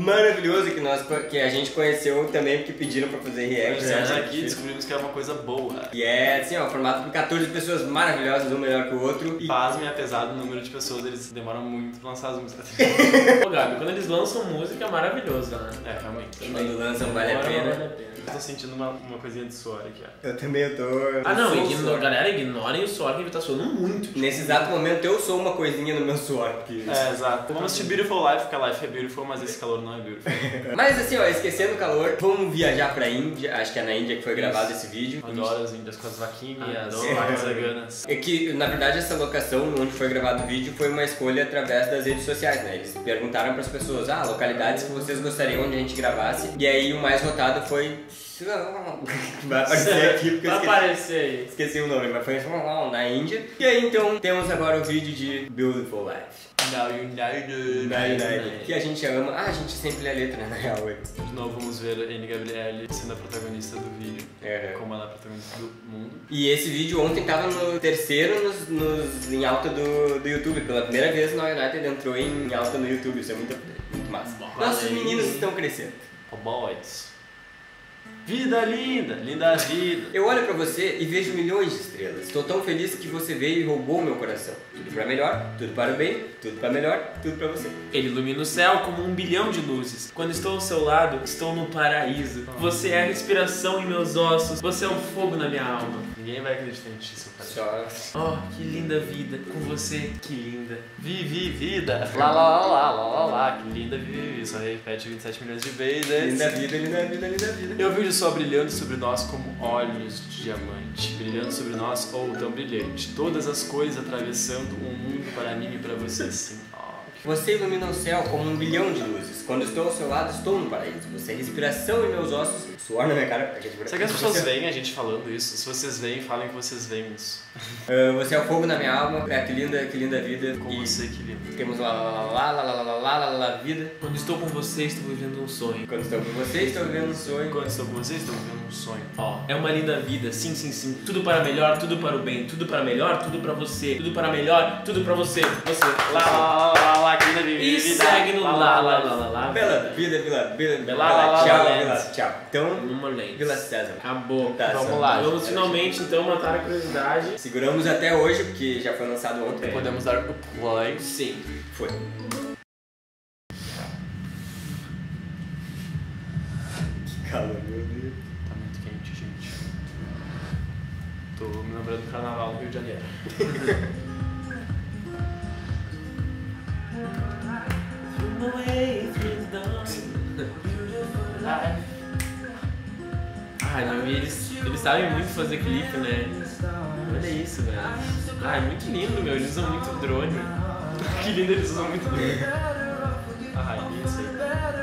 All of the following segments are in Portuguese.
maravilhoso que a gente conheceu também porque pediram pra fazer react. Fizemos aqui e descobrimos que é uma coisa boa. E é assim, ó, formado por 14 pessoas maravilhosas, um melhor que o outro. Pasmem, apesar do número de pessoas, eles demoram muito pra lançar as músicas. Ô Gabi, quando eles lançam música é maravilhoso, né? É, realmente. Quando lançam vale a pena. Eu tô sentindo uma coisinha de suor aqui, ó. Eu também tô. Ah não, galera, ignorem o suor que ele tá suando muito. Nesse exato momento eu sou uma coisinha no meu suor. Porque... É, exato. Vamos assistir Beautiful Life, porque a life é beautiful, mas esse calor não é beautiful. Mas assim, ó, esquecendo o calor, vamos viajar pra Índia. Acho que é na Índia que foi gravado esse vídeo. Adoro as índias com as vaquinhas, as Adoro. vacas veganas. É que, na verdade, essa locação onde foi gravado o vídeo foi uma escolha através das redes sociais, né? Eles perguntaram pras pessoas, localidades que vocês gostariam onde a gente gravasse. E aí o mais votado foi... Vai aparecer aqui porque vai aparecer aí. Esqueci o nome, mas foi na Índia. E aí então temos agora o vídeo de Beautiful Life. Now United. Que a gente ama. A gente sempre lê a letra, na real. De novo vamos ver a Anne Gabrielle sendo a protagonista do vídeo. Como ela é a protagonista do mundo. E esse vídeo ontem tava no terceiro em alta do YouTube. Pela primeira vez no United entrou em alta no YouTube. Isso é muito massa. Nossos meninos estão crescendo. Oh boys. Vida linda, linda vida. Eu olho pra você e vejo milhões de estrelas. Estou tão feliz que você veio e roubou meu coração. Tudo pra melhor, tudo para o bem, tudo pra melhor, tudo pra você. Ele ilumina o céu como 1 bilhão de luzes. Quando estou ao seu lado, estou no paraíso. Você é a respiração em meus ossos. Você é o fogo na minha alma. Ninguém vai acreditar em ti, seu pai. Oh, que linda vida. Com você, que linda. Vivi vida. Lá, lá, lá, lá, lá, lá, lá. Que linda vivi. Só repete 27 milhões de vezes. Linda vida, linda vida, linda vida. Eu vejo o sol brilhando sobre nós como olhos de diamante. Brilhando sobre nós, tão brilhante. Todas as coisas atravessando um mundo para mim e para você, sim. Você ilumina o céu como 1 bilhão de luzes. Quando estou ao seu lado, estou no paraíso. Você é respiração em meus ossos, suor na minha cara. Será que as pessoas veem a gente falando isso? Se vocês veem, falem que vocês veem isso. Você é o fogo na minha alma. Que linda vida. Com você, que lindo. Temos lá, vida. Quando estou com você, estou vivendo um sonho. Quando estou com você, estou vivendo um sonho. Quando estou com você, estou vivendo um sonho. É uma linda vida, sim, sim, sim. Tudo para melhor, tudo para o bem. Tudo para melhor, tudo para você. Tudo para melhor, tudo para você. Você. Lá, que linda vida. E segue no lá. Bela vida, tchau. Então, Vila César. Acabou. Tá, vamos lá. Vamos finalmente, então, matar a curiosidade. Seguramos até hoje, porque já foi lançado ontem. Podemos dar o play. Sim. Foi. Que calor, meu Deus. Tá muito quente, gente. Tô me lembrando do carnaval no Rio de Janeiro. Ai, meu, eles sabem muito fazer clipe, né? Olha isso, velho. Ai, muito lindo, meu. Eles usam muito drone. Que lindo, eles usam muito drone. Ai, isso aí.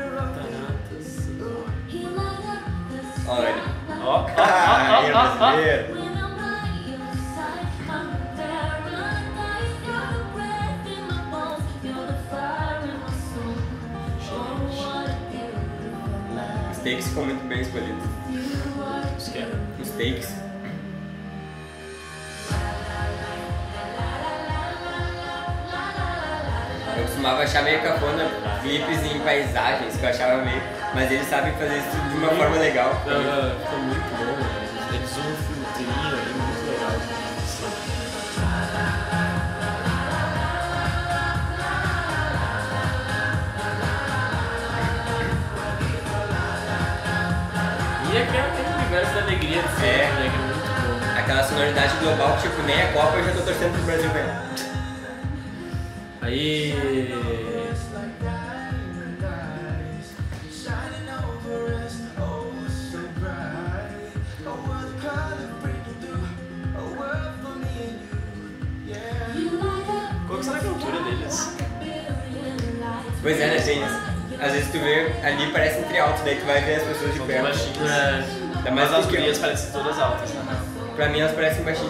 Olha. Ó. Aí, brasileiro. Os takes ficam muito bem escolhidos. Os takes. Eu costumava achar meio cafona clipes em paisagens, que eu achava meio... Mas eles sabem fazer isso de uma forma legal. Ficou muito bom, né? Eles usam um filtrinho aí, muito legal. E aquele universo da alegria de sempre, né? Que é muito bom. Aquela sonoridade global que tipo, nem a Copa eu já tô torcendo pro Brasil ganhar. Aí... Qual será que é a altura deles? Pois é, né, gente? Às vezes tu vê ali parece entre alto, daí tu vai ver as pessoas de São perto. baixinhos. Ainda mais Mas as porque gurias parecem todas altas, né? pra mim elas parecem baixinhas.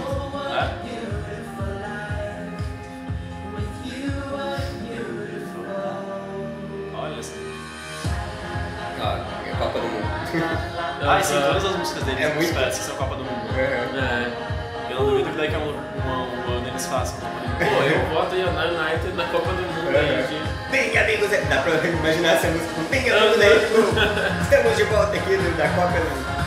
Olha só. Ó, é a Copa do Mundo. Sim, todas as músicas deles É muito- parecem que são Copa do Mundo. Eu não duvido que daqui a um ano eles façam. Pô, eu voto aí na United na Copa do Mundo aí, gente. Bem, amigos, dá pra imaginar essa música. Bem, amigos, estamos de volta aqui da Copa.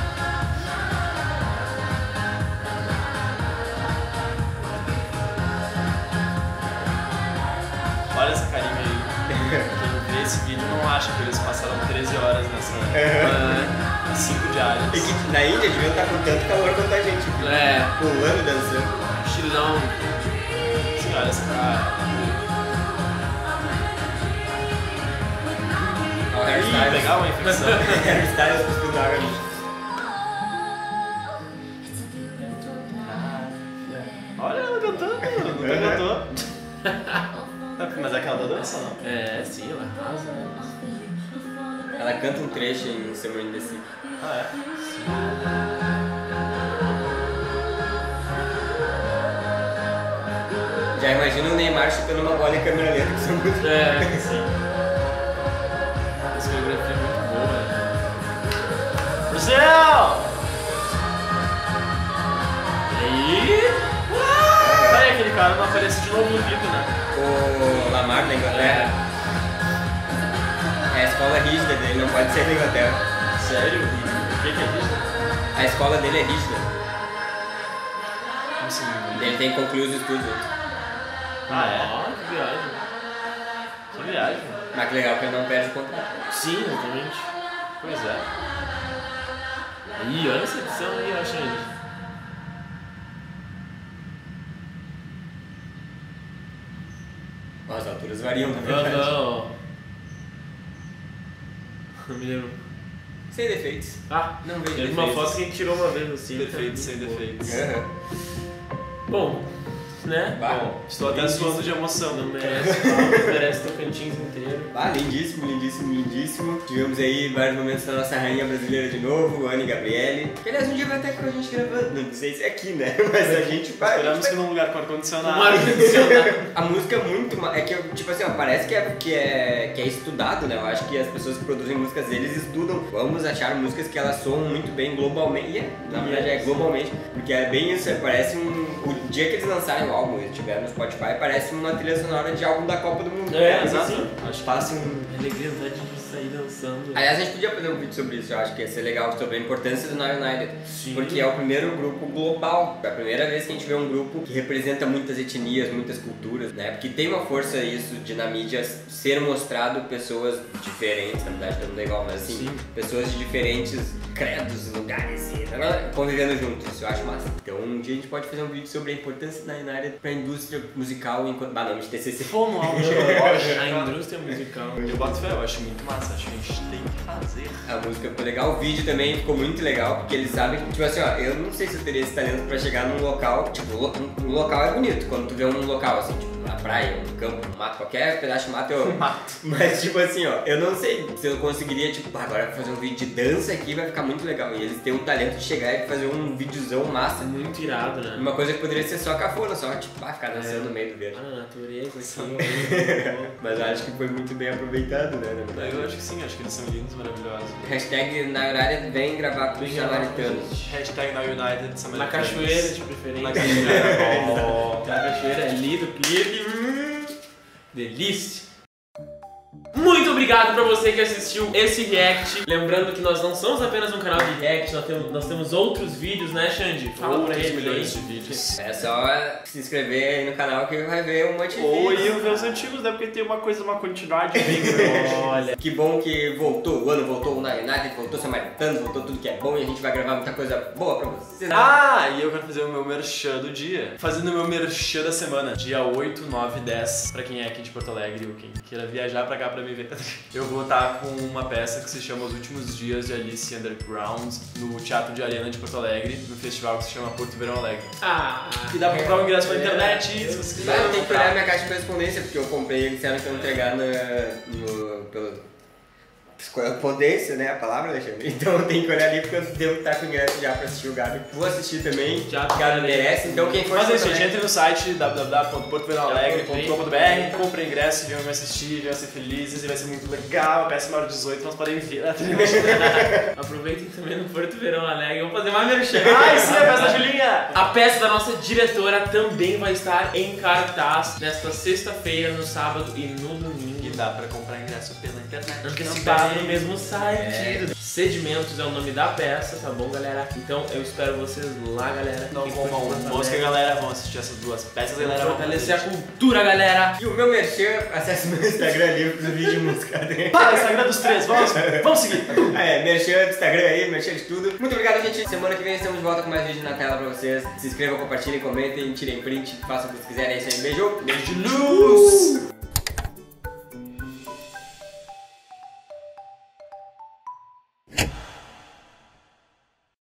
Olha essa carinha aí. Quem vê esse vídeo não acha que eles passaram 13 horas nessa 5 diárias. E que na Índia deviam estar com tanto calor quanto a gente. Pulando, dançando. Chilão. Sim, olha essa cara. Ó, o hairstyle. Pegar uma infecção. Hairstyle cuspindo água. Olha ela cantando, nunca cantou. Mas é aquela da dança, não? É, sim, ela arrasa. Ela canta um trecho em Summer in the Sea. Ah, é? Já imagina o Neymar chutando uma bola em câmera lenta, que isso é muito... Sim. Essa coreografia é muito boa. Brasil! E aí? Aí aquele cara não aparece de novo no vídeo, né? O Lamar da Inglaterra. É a escola rígida dele, não pode ser da Inglaterra. Sério? O que é rígido? A escola dele é rígida. Como assim? Ele tem que concluir os estudos. Ah, é? Ó, que viagem. Que viagem. Mas que legal que ele não perde o contrato. Sim, exatamente. Pois é. Ih, olha essa edição aí, eu achei. As alturas variam, na verdade. Não me lembro. Sem defeitos. Ah, Não vejo teve defeitos. uma foto que a gente tirou uma vez assim. Defeitos sem defeitos. Bom, né? Bom, estou até suando de emoção. Não merece palmas, merece Tocantins inteiro. Ah, lindíssimo, lindíssimo, lindíssimo. Tivemos aí vários momentos da nossa rainha brasileira de novo, Anne Gabriele. Que aliás um dia vai estar com a gente gravando, não sei se é aqui, né? Mas a gente vai. Esperamos que num lugar com ar-condicionado. A música é muito. É que, tipo assim, ó, parece que é estudado, né? Eu acho que as pessoas que produzem músicas eles estudam. Vamos achar músicas que elas soam muito bem globalmente. E na verdade é globalmente. Porque é bem isso, parece O dia que eles lançarem o álbum e estiver no Spotify, parece uma trilha sonora de álbum da Copa do Mundo. Exato. Acho que passa Alegria, vontade de sair dançando. Aliás, a gente podia fazer um vídeo sobre isso, eu acho que ia ser legal, sobre a importância do Now United. Sim. Porque é o primeiro grupo global, é a primeira vez que a gente vê um grupo que representa muitas etnias, muitas culturas, né? Porque tem uma força isso de na mídia ser mostrado pessoas diferentes, na verdade todo mundo é igual, mas assim, Sim. pessoas de diferentes credos, lugares e convivendo juntos, isso eu acho massa. Então um dia a gente pode fazer um vídeo sobre a importância da United pra indústria musical enquanto... nome de TCC. Fomos lá, A indústria musical. Eu boto fé, eu acho muito massa, acho que a gente tem que fazer. A música ficou legal, o vídeo também ficou muito legal, porque eles sabem que, tipo assim, ó, eu não sei se eu teria esse talento pra chegar num local, tipo, um local é bonito, quando tu vê um local assim, tipo, uma praia, um campo, um mato, qualquer pedaço de mato eu... Mas, tipo assim, ó, eu não sei se eu conseguiria, tipo, agora eu vou fazer um vídeo de dança aqui, vai ficar muito legal. E eles têm o talento de chegar e fazer um videozão massa. Muito irado, né? Uma coisa que poderia ser só cafona, só, tipo, ficar dançando no meio do verde. Ah, natureza aqui. Mas eu acho que foi muito bem aproveitado, né, na verdade. Eu acho que sim, acho que eles são lindos, maravilhosos. Hashtag na United vem gravar com os samaritanos. Hashtag na United Samaritans. Na cachoeira, de preferência. Na cachoeira. Na cachoeira é lindo, clipe. Delícia. Muito obrigado pra você que assistiu esse react. Lembrando que nós não somos apenas um canal de react, nós temos outros vídeos, né, Xande? Fala pra eles milhões de aí. vídeos. É só se inscrever aí no canal que vai ver um monte de Ou vídeos. iam ver os antigos, né? Porque tem uma quantidade bem grande. Olha. Que bom que voltou o ano, voltou o Na United, voltou o Samaritano, voltou tudo que é bom e a gente vai gravar muita coisa boa pra vocês. Ah, e eu quero fazer o meu merchan do dia. Fazendo o meu merchan da semana. Dia 8, 9 e 10. Pra quem é aqui de Porto Alegre ou quem queira viajar pra cá pra me ver. Eu vou estar com uma peça que se chama Os Últimos Dias de Alice Underground no Teatro de Arena de Porto Alegre, no festival que se chama Porto Verão Alegre. E dá pra comprar o ingresso pela internet, se você quiser. Mas tem que olhar minha caixa de correspondência, porque eu comprei e disseram que eu entregar pelo correspondência, né? A palavra, Alexandre. Então eu tenho que olhar ali porque eu devo estar com o ingresso já pra assistir o Gabi. Vou assistir também, o Gabi merece. Então quem for Mas é, gente, também... entre no site www.portoverãoalegre.com.br, compre o ingresso, venham me assistir, venham ser felizes e vai ser muito legal. A peça maior de 18, nós podem vir. aproveitem também no Porto Verão Alegre. Vamos fazer mais merchan. Ai, sim, a peça da Julinha! A peça da nossa diretora também vai estar em cartaz nesta sexta-feira, no sábado e no domingo. Dá pra comprar ingresso pela internet. Antecipado no mesmo site. É. Sedimentos é o nome da peça, tá bom, galera? Então eu espero vocês lá, galera. Não Quem comam for de Porto mosca, Alegre, galera. Vão assistir essas duas peças, vamos galera. fortalecer a cultura, galera. E o meu merchan, acesse meu Instagram ali pro vídeo música. Para, Instagram dos três, vamos seguir. Merchan do Instagram aí, merchan de tudo. Muito obrigado, gente. Semana que vem estamos de volta com mais vídeo na tela pra vocês. Se inscrevam, compartilhem, comentem, tirem print, façam o que vocês quiserem. É isso aí. Beijo. Beijo de luz.